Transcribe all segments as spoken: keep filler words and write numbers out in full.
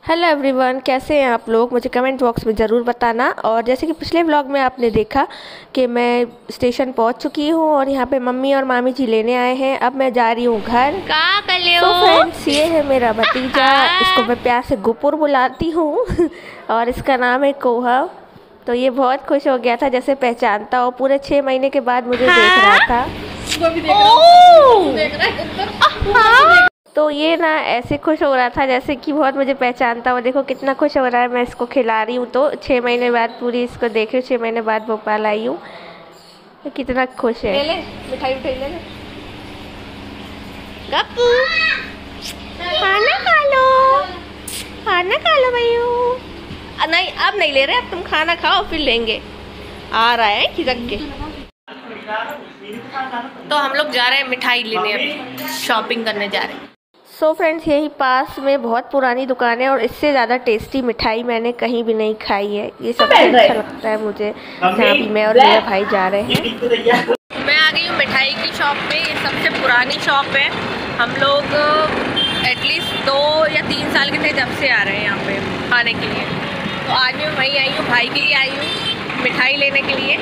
Hello everyone, कैसे हैं आप लोग? मुझे कमेंट बॉक्स में ज़रूर बताना। और जैसे कि पिछले व्लॉग में आपने देखा कि मैं स्टेशन पहुंच चुकी हूं और यहां पे मम्मी और मामी जी लेने आए हैं। अब मैं जा रही हूं घर। का कर ले तो फ्रेंड्स, ये है मेरा भतीजा। इसको मैं प्यार से गुपुर बुलाती हूँ और इसका नाम है कोहा। तो ये बहुत खुश हो गया था, जैसे पहचानता और पूरे छः महीने के बाद मुझे देख रहा था। तो ये ना ऐसे खुश हो रहा था जैसे कि बहुत मुझे पहचानता हो। देखो कितना खुश हो रहा है। मैं इसको खिला रही हूँ, तो छः महीने बाद पूरी इसको देख रही हूँ। छः महीने बाद भोपाल आई हूँ, तो कितना खुश है। ले ले मिठाई उठाई ले ले। गप्पू खाना खा लो, खाना खा लो भैया। नहीं अब नहीं ले रहे, अब तुम खाना खाओ फिर लेंगे। आ रहा है खिसक के। तो हम लोग जा रहे हैं मिठाई लेने, अब शॉपिंग करने जा रहे हैं। सो so फ्रेंड्स, यही पास में बहुत पुरानी दुकान है और इससे ज़्यादा टेस्टी मिठाई मैंने कहीं भी नहीं खाई है। ये सबसे अच्छा लगता है मुझे। जहाँ भी मैं और मेरा भाई जा रहे हैं। मैं आ गई हूँ मिठाई की शॉप पे। ये सबसे पुरानी शॉप है। हम लोग एटलीस्ट दो या तीन साल के थे जब से आ रहे हैं यहाँ पे खाने के लिए। तो आज मैं वहीं आई हूँ, भाई के लिए आई हूँ मिठाई लेने के लिए।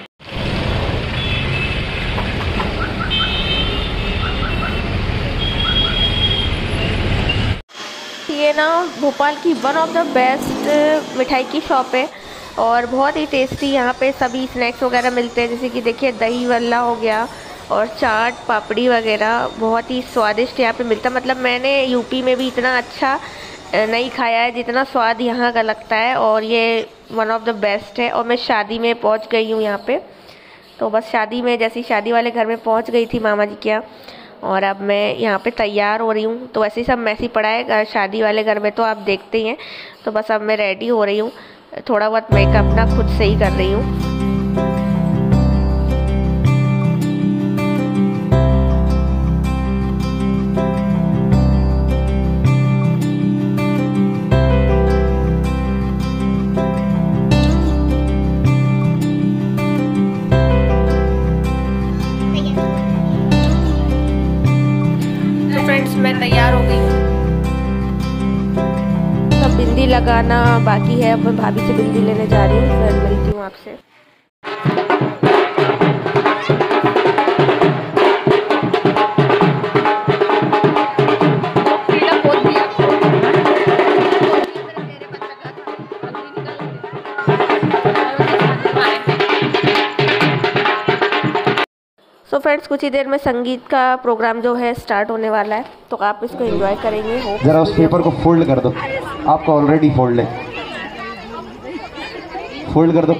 ये ना भोपाल की वन ऑफ द बेस्ट मिठाई की शॉप है और बहुत ही टेस्टी। यहाँ पे सभी स्नैक्स वगैरह मिलते हैं, जैसे कि देखिए दही वल्ला हो गया और चाट पापड़ी वगैरह बहुत ही स्वादिष्ट यहाँ पे मिलता है। मतलब मैंने यूपी में भी इतना अच्छा नहीं खाया है जितना स्वाद यहाँ का लगता है, और ये वन ऑफ द बेस्ट है। और मैं शादी में पहुँच गई हूँ यहाँ पे। तो बस शादी में, जैसी शादी वाले घर में पहुँच गई थी मामा जी के यहाँ, और अब मैं यहाँ पे तैयार हो रही हूँ। तो वैसे ही सब मैसी पड़ा है शादी वाले घर में, तो आप देखते ही हैं। तो बस अब मैं रेडी हो रही हूँ, थोड़ा बहुत मेकअप ना खुद से ही कर रही हूँ। मैं तैयार हो गई हूँ। सब बिंदी लगाना बाकी है। अब मैं भाभी से बिंदी लेने जा रही हूँ, फिर मिलती हूँ आपसे। तो फ्रेंड्स, कुछ ही देर में संगीत का प्रोग्राम जो है स्टार्ट होने वाला है, तो आप इसको एंजॉय करेंगे। हो जरा उस पेपर को फोल्ड कर दो। आपका ऑलरेडी फोल्ड है, फोल्ड कर दो।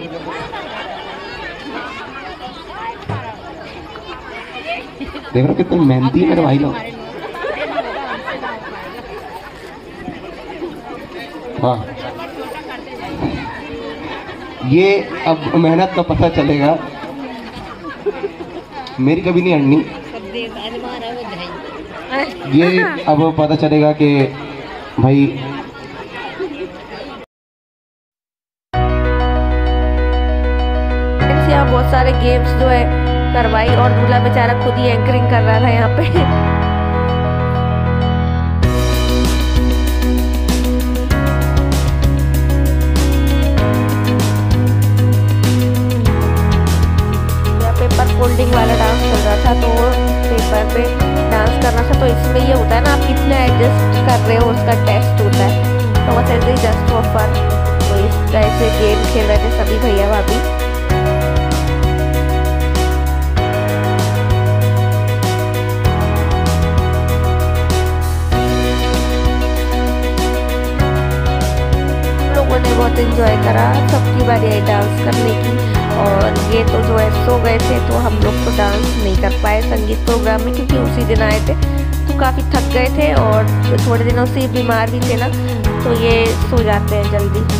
देख रहे कितनी मेहनती है मेरे भाई लोग। वाह, ये अब मेहनत का पता चलेगा। मेरी कभी नहीं अड़नी, ये अब पता चलेगा कि भाई यहाँ बहुत सारे गेम्स जो है करवाई और दूल्हा बेचारा खुद ही एंकरिंग कर रहा था यहाँ पे। फोल्डिंग वाला डांस चल रहा था, तो पेपर पे डांस करना था। तो इसमें ये होता है ना, आप कितना एडजस्ट कर रहे हो उसका टेस्ट होता है। तो बस ऐसे ही जस्ट फॉर फन तो इस तरह से गेम खेल रहे थे सभी भैया भाभी। लोगों ने बहुत एंजॉय करा, सबकी बारी आई डांस करने की। और ये तो जो है सो गए थे, तो हम लोग तो डांस नहीं कर पाए संगीत प्रोग्राम में, क्योंकि उसी दिन आए थे तो काफ़ी थक गए थे और थोड़े दिनों से बीमार भी थे ना, तो ये सो जाते हैं जल्दी।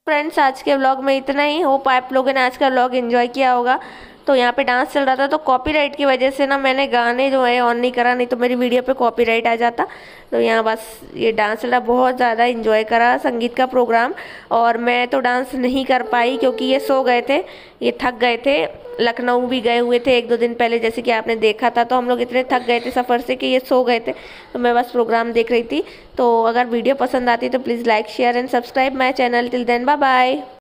फ्रेंड्स आज के व्लॉग में इतना ही। होप आप लोगों ने आज का व्लॉग एंजॉय किया होगा। तो यहाँ पे डांस चल रहा था, तो कॉपीराइट की वजह से ना मैंने गाने जो है ऑन नहीं करा, नहीं तो मेरी वीडियो पे कॉपीराइट आ जाता। तो यहाँ बस ये डांस चल रहा, बहुत ज़्यादा एंजॉय करा संगीत का प्रोग्राम। और मैं तो डांस नहीं कर पाई क्योंकि ये सो गए थे, ये थक गए थे। लखनऊ भी गए हुए थे एक दो दिन पहले, जैसे कि आपने देखा था। तो हम लोग इतने थक गए थे सफ़र से कि ये सो गए थे। तो मैं बस प्रोग्राम देख रही थी। तो अगर वीडियो पसंद आती तो please like share and subscribe my channel. Till then bye bye.